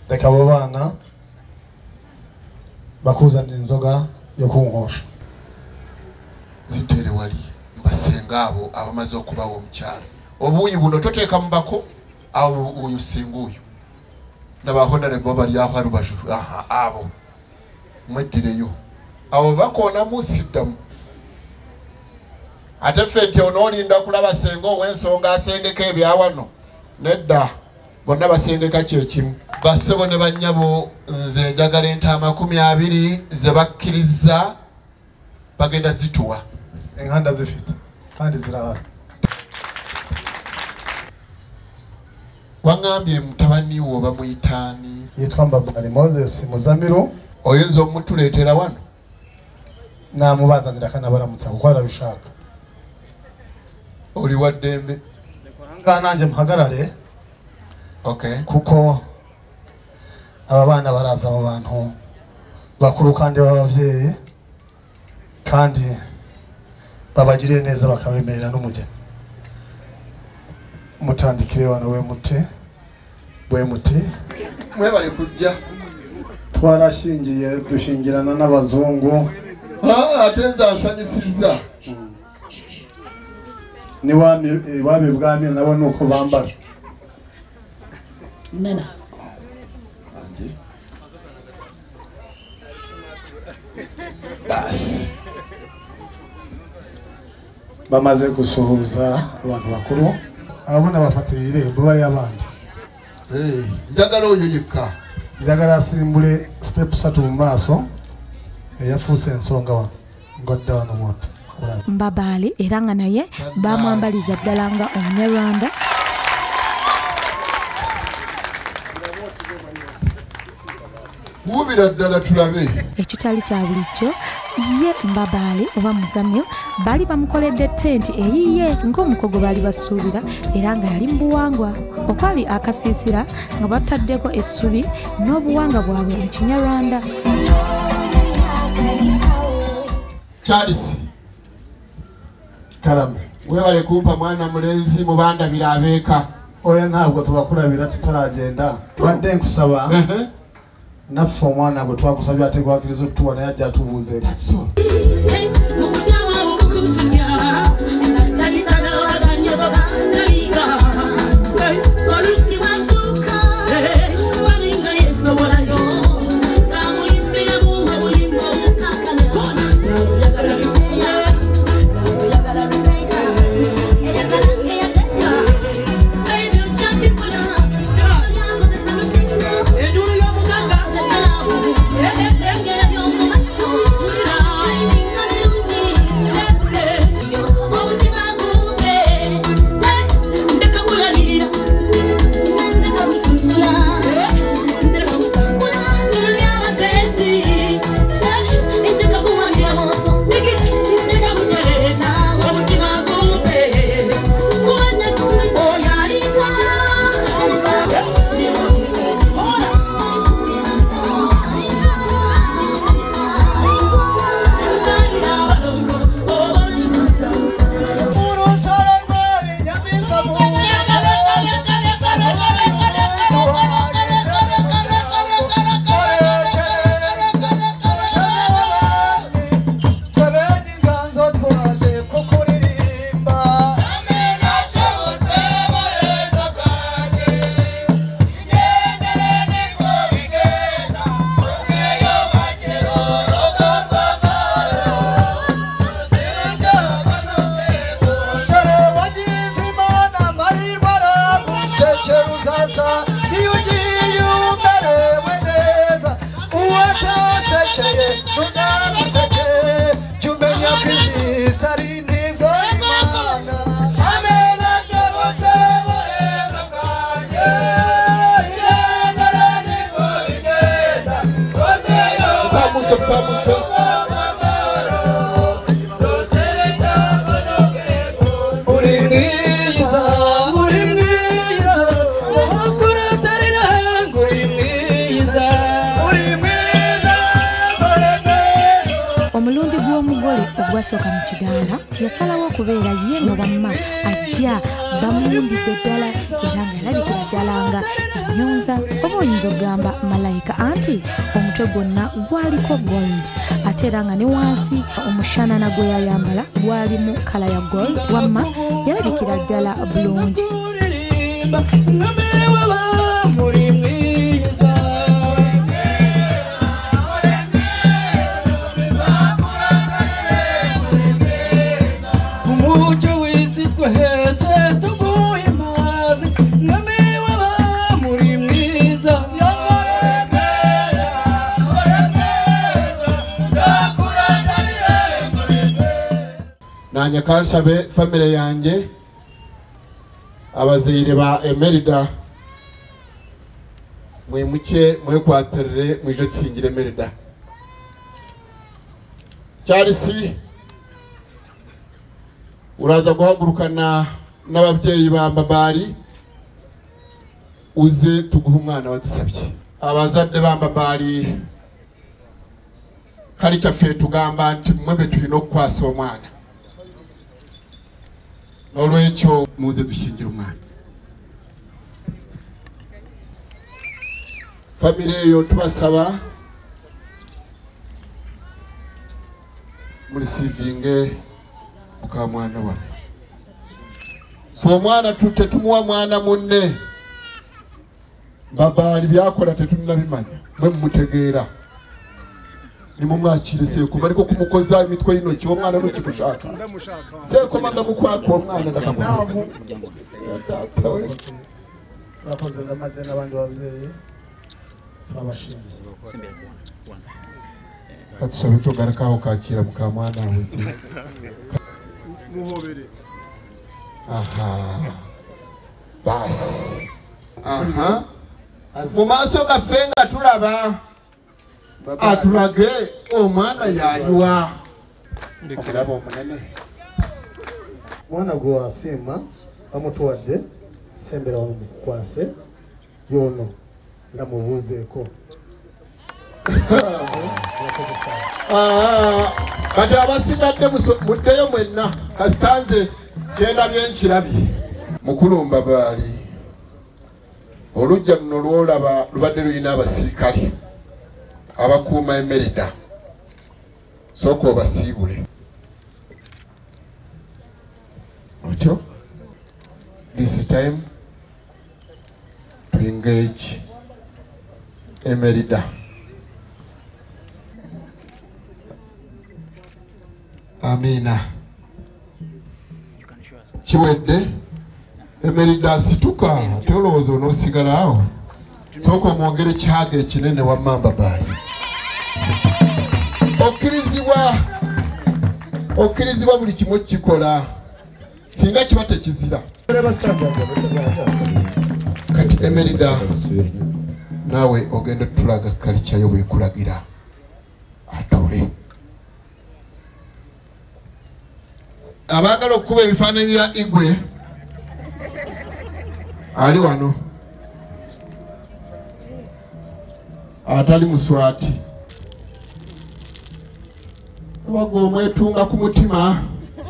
reka abo bana bakuzanira inzoga yo kunkosha zitere wali basenga abo abamaze okubawo omukyalo obuyi buno toteeka mubako awo oyo singa oyo n'abahonere bo bali aho arubaju abo mweddireyo abo bakoona musiddamu ate ffe nti onoolinda kulaba senga ow'ensonga asengeka ebyawano nedda bonna basengeka kyekimu bassebo ne bannyabo nze njagala entaama 20 ze bakkiriza bagenda zituwa enkanda zifite kandi zirahari wangambye mutabani wo bamuyitaani yitwa Mbabali Moses Muzamiru oyinza omutuleetera wano namubazanira kanabaramutsa kuko arabishaka oli wa ddembe nga nanjye muhagarare okay kuko aba bana baraza mu bantu bakuru kandi b'ababyeyi kandi babagiriye neza bakabemerera n'umugeni mutandikire wano we muti mwebale kujja twarashingiye dushingirana n'abazungu ate nze nsanyusizza ni wami bwami nabo nuko bambara nana basi bamaze gusuhuza abantu bakuru abona bafatiye irembo bari abandi njagala oyo yekka njagala asimbule step 3 mu maaso eyafuuse ensonga wano ngodda wano moto Mbabali era nga naye bamwambaliza ddala nga Omunyarwanda. wubira ddala tulabe Ekitali kya bulijjo ye Mbabali oba Muzamiru bali bamukoledde tenti eyiye ng'omukogo bali basuubira era nga yali mu buwangwa okwali akasiisira nga bataddeko essubi n'obuwangwa bwabwe mu Kinyarwanda. Charles karame webale kumpa mwana mulenzi mubandabira abeeka oya ntabwo tubakulabira tutaragenda twadde nkusaba naffe omwana gwe twakusabye ate gwakiriza otuwa naye ajja atubuuze Soka mu kidaala yasalawo okubeera ye nga wamma ajja bamuwumbidde ddala era nga alabikira ddala nga enyonza oba oyinza okugamba malayika anti omutwe gwonna gwaliko gold ate era nga ne wansi omushanana gwe yayambala gwalimu kala ya gold wamma yalabikira ddala bulungi. Nanye kansabe family yanjye abazeire ba Emerida mwemuke mwekwaterere mwijo tingire Emerida Charles uraza guhagurukana n'ababyeyi ba Mbabali uze tuguha umwana wadusabye abazadde ba Mbabali kali cyaffe tugamba nti mwebe tulina okukwasa omwana n'olwekyo muze dushingira umwana. Family eyo tubasaba murisivinge muka mwana wa so mwana tumuwa mwana munne Mbabali byakola tetunabimanya mwe mutegeera nimo mwakire seko bariko kumukoza imitwe y'intoki wo mwana n'uki gushaka seko manda mukwako mwana ndakamuha tatawe bakoze ngamaje n'abandi babyeyi twabashimye atusabe tugarakaho kakira muka mwana we muhobere aha bas aha mu maso gafenga tulaba atulage omwana yanywa ndikirabo omunene mwana gwo asima bamutuwadde sembera wamukwase yono ndamubuzeeko kati abasigadde muddeyo mwenna kasitanze kyenda byenkirabye mukulu Mbabali olujja luno lwolaba lubadde luyina abasirikale abakuuma Emerida sooka obasiibule otyo this time to engage Emerida. Amina kiwedde Emerida situka tolowooza onoosigala awo sooka omwongere kyaga ekinene wa Mbabali okkirizibwa buli kimu kikola singa kiba tekizira kati Emerida nawe ogenda tulaga kalichayo bwekulagira atule abagala okuba ebifaananyi bya Igwe ali wano atali Muswati wago omwetunga ku mutima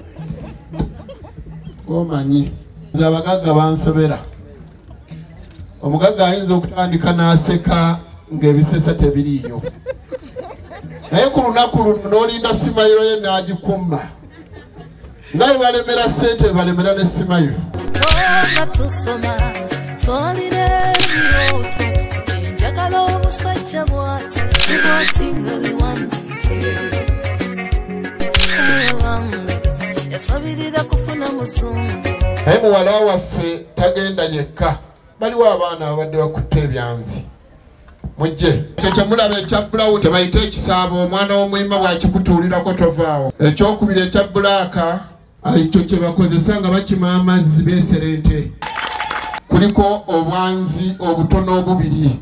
omanyi nze abagagga bansobera omugagga ayinza okutandika n'aseka ng'ebisesa tebiriiyo naye ku lunaku luno n'olinda simayiro ye n'agikumma nga bwe balemera ssente bwe balemera ne simayiro tusoma twalina ebirooto njagala omusajja bw'ati nga biwandike yasabirira kufuna muzungu naye muwala waffe tagenda yekka baliwo abaana abadde bakutte ebyanzi mujje ekyo kyemulaba ekya Brown tebayita ekisaabo omwana w'omuyima bw'akikutuulirako tovaawo ekyokubiri ekya Black ekyo kye bakozesa nga bakima amazzi beeserente kuliko obwanzi obutono obubiri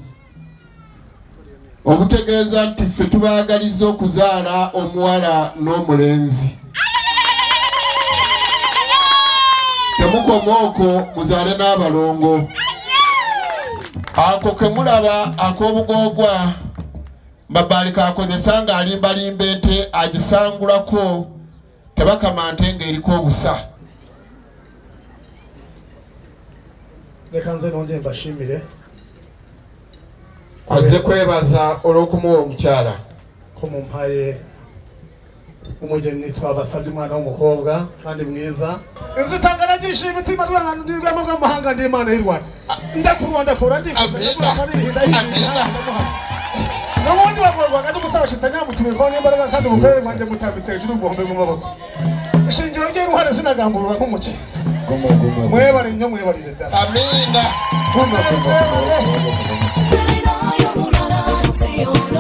obutegeeza nti ffe tubaagaliza okuzaala omuwala n'omulenzi temukoma muzaale n'abalongo ako kemulaba ak'obugogwa Mbabali kakozesa nga alimbalimba ente agisangulako tebakamante ng'eriko obusa leka nze nonje mbashimire azze kwebaza olw'okumuwa omukyala ko mumpaye umugeni twabasabye umwana w'umukobwa kandi mwiza nzitangana gisha imitima rw'amahanga rw'amahanga ndi Imana y'u Rwanda ndakurwanda fora ndikuze n'ubundi bagorwa kandi gusaba shitanya mutume ko n'imbaraga kandi ubukwe bwanje mutambitse hejuru ubwombe mu maboko ishingiro ry'intware sinagamburwa nk'umukinzi mwebare nyo mwebarire dara amina